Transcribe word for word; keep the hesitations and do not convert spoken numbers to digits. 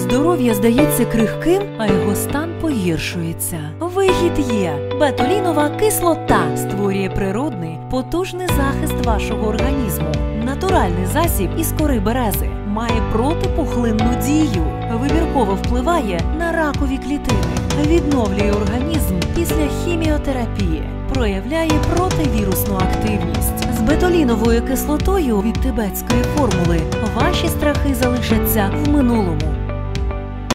Здоров'я здається крихким, а його стан погіршується. Вихід є. Бетулінова кислота створює природний, потужний захист вашого організму. Натуральний засіб із кори берези має протипухлинну дію, вибірково впливає на ракові клітини, відновлює організм після хіміотерапії, проявляє противірусну активність. З бетуліновою кислотою від тибетської формули ваші страхи залишаться в минулому.